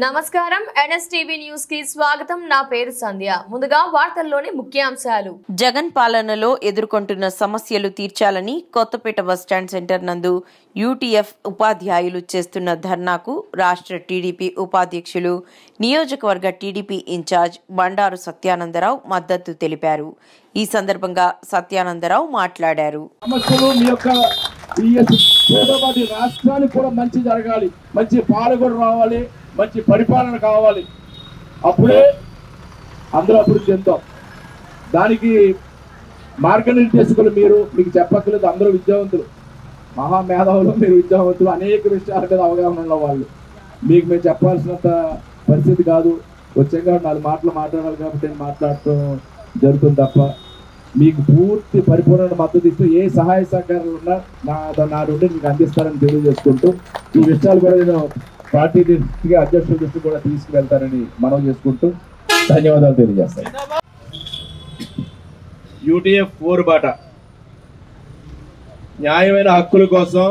నమస్కారం NSTV news కి స్వాగతం. నా పేరు సంధ్య. ముందుగా వార్తల్లోని ముఖ్యాంశాలు. జగన్ పాలనలో ఎదుర్కొంటున్న సమస్యలు తీర్చాలని కొత్తపేట బస్టాండ్ సెంటర్ నందు యూటీఎఫ్ ఉపాధ్యాయులు చేస్తున్న ధర్నాకు రాష్ట్ర టీడీపీ ఉపాధ్యక్షులు నియోజకవర్గ టీడీపీ ఇన్ఛార్జ్ బండారు సత్యానందరావు మద్దతు తెలిపారు. ఈ సందర్భంగా సత్యానందరావు మాట్లాడారు. రాష్ట్రానికి కూడా మంచి జరగాలి, మంచి పాలన రావాలి, మంచి పరిపాలన కావాలి. అప్పుడే అందరూ అభివృద్ధి చెందాం. దానికి మార్గనిర్దేశకులు మీకు చెప్పక్కర్లేదు. అందరూ విద్యావంతులు, మహామేధావులు, మీరు విద్యావంతులు, అనేక విషయాల మీద అవగాహన ఉన్న వాళ్ళు. మీకు మేము చెప్పాల్సినంత పరిస్థితి కాదు. వచ్చాక 4 మాటలు మాట్లాడాలి కాబట్టి నేను మాట్లాడటం జరుగుతుంది తప్ప మీకు పూర్తి పరిపూర్ణ మద్దతు ఇస్తూ ఏ సహాయ సహకారాలు ఉన్నా నా నుండి మీకు అందిస్తారని తెలియజేసుకుంటూ ఈ విషయాలు కూడా నేను పార్టీ దృష్టికి అధ్యక్షుల దృష్టికి కూడా తీసుకువెళ్తారని మనవి చేసుకుంటూ ధన్యవాదాలు తెలియజేస్తాను. యూటీఎఫ్ పోరుబాట న్యాయమైన హక్కుల కోసం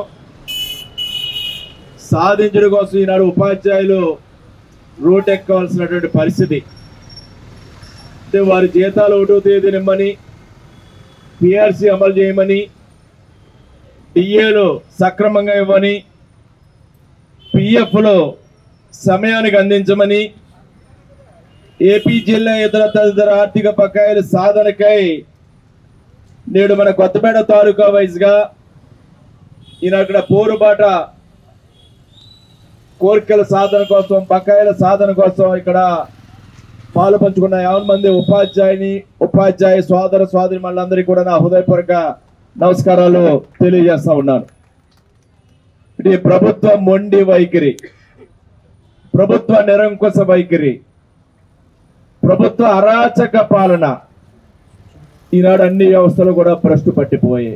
సాధించడం కోసం ఈనాడు ఉపాధ్యాయులు రూట్ ఎక్కవలసినటువంటి పరిస్థితి. అంటే వారి జీతాలు 1వ తేదీనిమ్మని, పిఆర్సీ అమలు చేయమని, డిఏలు సక్రమంగా ఇవ్వని, పిఎఫ్లో సమయానికి అందించమని, ఏపీ జిల్లా ఇతర తదితర ఆర్థిక బకాయిల సాధనకై నేడు మన కొత్తపేట తాలూకా వైజ్గా ఈయన పోరుబాట కోరికల సాధన కోసం, బకాయిల సాధన కోసం ఇక్కడ పాలు పంచుకున్న 50 మంది ఉపాధ్యాయ సోదర సోదరి మళ్ళందరికీ కూడా నా హృదయపూర్వక నమస్కారాలు తెలియజేస్తా ఉన్నాను. ఇది ప్రభుత్వ మొండి వైఖరి, ప్రభుత్వ నిరంకుశ వైఖరి, ప్రభుత్వ అరాచక పాలన ఈనాడు అన్ని వ్యవస్థలు కూడా భ్రష్టు పట్టిపోయాయి.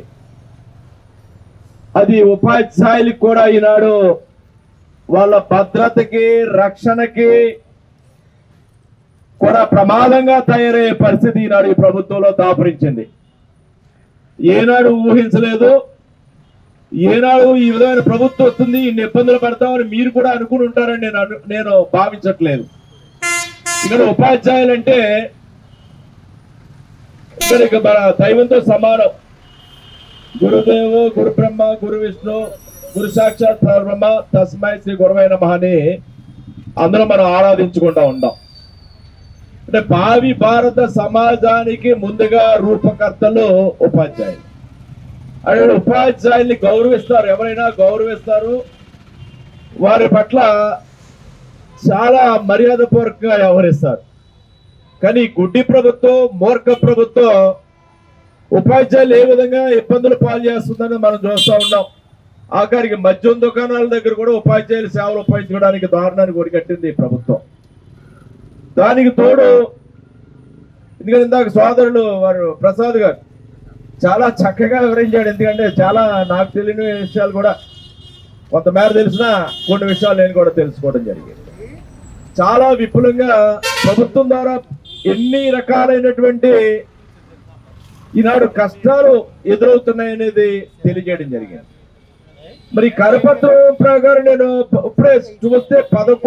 అది ఉపాధ్యాయులకు కూడా ఈనాడు వాళ్ళ భద్రతకి, రక్షణకి కూడా ప్రమాదంగా తయారయ్యే పరిస్థితి ఈనాడు ఈ ప్రభుత్వంలో దాపురించింది. ఏనాడు ఊహించలేదు. ఏనాడు ఈ విధమైన ప్రభుత్వం వస్తుంది, ఇన్ని ఇబ్బందులు పడతామని మీరు కూడా అనుకుని ఉంటారని నేను భావించట్లేదు. ఇక్కడ ఉపాధ్యాయులు అంటే ఇక్కడ మన దైవంతో సమానం. గురుదేవు, గురు బ్రహ్మ, గురు విష్ణు, గురు సాక్షాత్ పరబ్రహ్మ, తస్మై శ్రీ గురవై నమః అని అందరూ మనం ఆరాధించుకుంటా ఉంటాం. అంటే భావి భారత సమాజానికి ముందుగా రూపకర్తలు ఉపాధ్యాయులు. అంటే ఉపాధ్యాయుల్ని గౌరవిస్తారు, ఎవరైనా గౌరవిస్తారు. వారి పట్ల చాలా మర్యాదపూర్వకంగా వ్యవహరిస్తారు. కానీ గుడ్డి ప్రభుత్వం, మూర్ఖ ప్రభుత్వం ఉపాధ్యాయులు ఏ విధంగా ఇబ్బందులు పాలు చేస్తుందని మనం చూస్తూ ఉన్నాం. ఆఖరికి మద్యం దుకాణాల దగ్గర కూడా ఉపాధ్యాయులు సేవలు ఉపయోగించుకోవడానికి దారుణాన్ని కొడిగట్టింది ఈ ప్రభుత్వం. దానికి తోడు ఎందుకంటే ఇందాక సోదరులు వారు ప్రసాద్ గారు చాలా చక్కగా వివరించాడు. ఎందుకంటే చాలా నాకు తెలియని విషయాలు కూడా కొంతమేర తెలిసినా కొన్ని విషయాలు నేను కూడా తెలుసుకోవడం జరిగింది. చాలా విపులంగా ప్రభుత్వం ద్వారా ఎన్ని రకాలైనటువంటి ఈనాడు కష్టాలు ఎదురవుతున్నాయనేది తెలియజేయడం జరిగింది. మరి కరపత్రం ప్రకారం నేను ఇప్పుడే చూస్తే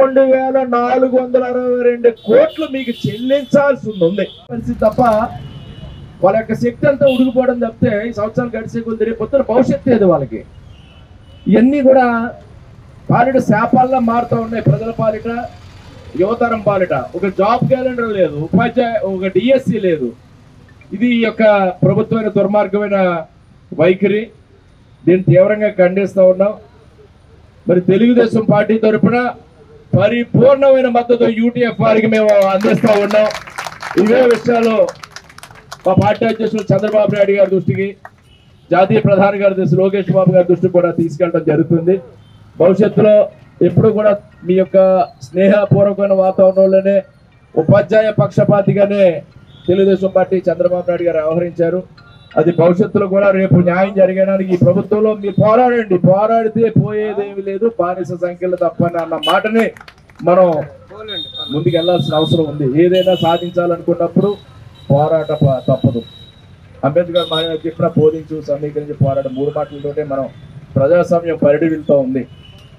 11,462 కోట్లు మీకు చెల్లించాల్సి ఉంది పరిస్థితి తప్ప వాళ్ళ యొక్క శక్తి అంతా ఉడికిపోవడం తప్పితే ఈ సంవత్సరాలు గడిచే కొద్ది రేపు పొద్దున భవిష్యత్తు లేదు వాళ్ళకి. ఇవన్నీ కూడా పాలిట శాపాల్లో మారుతూ ఉన్నాయి. ప్రజల పాలిట, యువతరం పాలిట ఒక జాబ్ క్యాలెండర్ లేదు, ఒక డిఎస్సి లేదు. ఇది ఈ యొక్క ప్రభుత్వమైన దుర్మార్గమైన వైఖరి. దీన్ని తీవ్రంగా ఖండిస్తూ ఉన్నాం. మరి తెలుగుదేశం పార్టీ తరఫున పరిపూర్ణమైన మద్దతు యూటీఎఫ్ వారికి మేము అందిస్తూ ఉన్నాం. ఇవే విషయాలు మా పార్టీ అధ్యక్షులు చంద్రబాబు నాయుడు గారి దృష్టికి, జాతీయ ప్రధాని గారి దృష్టి లోకేష్ బాబు గారి దృష్టికి కూడా తీసుకెళ్ళడం జరుగుతుంది. భవిష్యత్తులో ఎప్పుడు కూడా మీ యొక్క స్నేహపూర్వకమైన వాతావరణంలోనే ఉపాధ్యాయ పక్షపాతిగానే తెలుగుదేశం పార్టీ చంద్రబాబు నాయుడు గారు వ్యవహరించారు. అది భవిష్యత్తులో కూడా రేపు న్యాయం జరగడానికి ఈ ప్రభుత్వంలో మీరు పోరాడండి. పోరాడితే పోయేదేమీ లేదు, బానిస సంఖ్యలు తప్పని అన్న మాటని మనం ముందుకు వెళ్లాల్సిన అవసరం ఉంది. ఏదైనా సాధించాలనుకున్నప్పుడు పోరాట తప్పదు. అంబేద్కర్ మన చెప్పిన బోధించు, సమీకరించి, పోరాటం 3 మాటలతోటే మనం ప్రజాస్వామ్యం పరిడి వెళ్తూ ఉంది.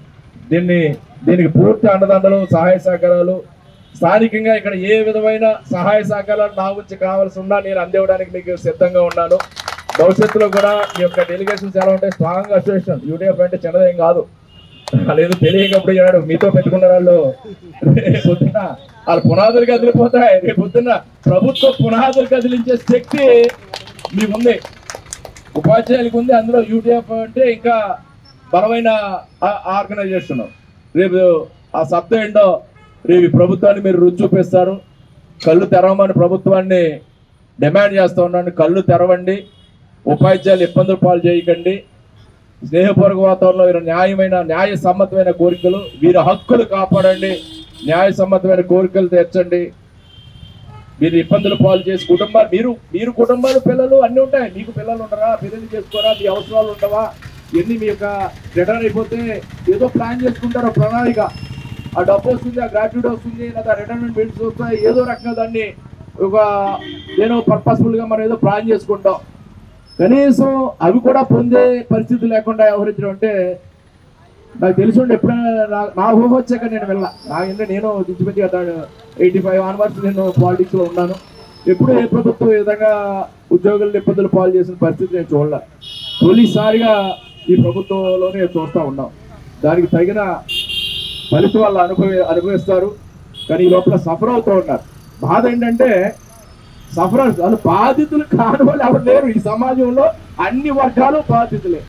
దీనికి పూర్తి అండదండలు సహాయ సహకారాలు స్థానికంగా ఇక్కడ ఏ విధమైన సహాయ సహకారాలు నా గురించి కావాల్సి ఉన్నా నేను అందివ్వడానికి మీకు సిద్ధంగా ఉన్నాను. భవిష్యత్తులో కూడా మీ యొక్క డెలిగేషన్స్ ఎలా ఉంటాయి, స్ట్రాంగ్ అసోసియేషన్ యూటీఎఫ్ అంటే చిన్నదేం కాదు. లేదు తెలియకప్పుడు ఏనాడు మీతో పెట్టుకున్న వాళ్ళు పొద్దున్న వాళ్ళ పునాదులు కదిలిపోతాయి. రేపు పొద్దున్న ప్రభుత్వ పునాదులు కదిలించే శక్తి మీకుంది, ఉపాధ్యాయులకు ఉంది. అందులో యూటీఎఫ్ అంటే ఇంకా బలమైన ఆర్గనైజేషన్. రేపు ఆ సత్తా ఏంటో రేపు ప్రభుత్వాన్ని మీరు రుచి చూపిస్తారు. కళ్ళు తెరవమని ప్రభుత్వాన్ని డిమాండ్ చేస్తూ ఉన్నాను. కళ్ళు తెరవండి, ఉపాధ్యాయులు ఇబ్బందులు పాలు చేయకండి. స్నేహపూర్వక వాతావరణంలో వీరు న్యాయ సమ్మతమైన కోరికలు, వీరి హక్కులు కాపాడండి, న్యాయ సమ్మతమైన కోరికలు తీర్చండి. మీరు ఇబ్బందులు పాలు చేసి మీరు కుటుంబాలు పిల్లలు అన్నీ ఉంటాయి. మీకు పిల్లలు ఉండరా, పిల్లలు చేసుకోరా, మీ అవసరాలు ఉండవా, ఇవన్నీ మీ యొక్క రిటర్న్ అయిపోతే ఏదో ప్లాన్ చేసుకుంటారు ప్రణాళిక. ఆ డబ్బు వస్తుంది, ఆ గ్రాట్యుటీ వస్తుంది, లేదా రిటైర్మెంట్ బెనిఫిట్స్ వస్తాయి, ఏదో రకంగా దాన్ని నేను పర్పస్ఫుల్గా మనం ఏదో ప్లాన్ చేసుకుంటాం. కనీసం అవి కూడా పొందే పరిస్థితి లేకుండా వ్యవహరించడం అంటే నాకు తెలిసి ఉండి ఎప్పుడైనా నా ఊహ వచ్చాక నేను నేను ఇంచుమించుగా 85 ఆన్వర్డ్స్ నేను పాలిటిక్స్లో ఉన్నాను. ఎప్పుడు ఏ ప్రభుత్వం ఈ విధంగా ఉద్యోగులను ఇబ్బందులు పాలు చేసిన పరిస్థితి నేను చూడలే. తొలిసారిగా ఈ ప్రభుత్వంలోనే చూస్తూ ఉన్నాం. దానికి తగిన ఫలితం వాళ్ళు అనుభవిస్తారు. కానీ ఈ లోపల సఫర్ అవుతూ ఉన్నారు. బాధ ఏంటంటే సఫరర్స్ వాళ్ళు బాధితులు కాని వాళ్ళు ఎవరు లేరు ఈ సమాజంలో. అన్ని వర్గాలు బాధితులే.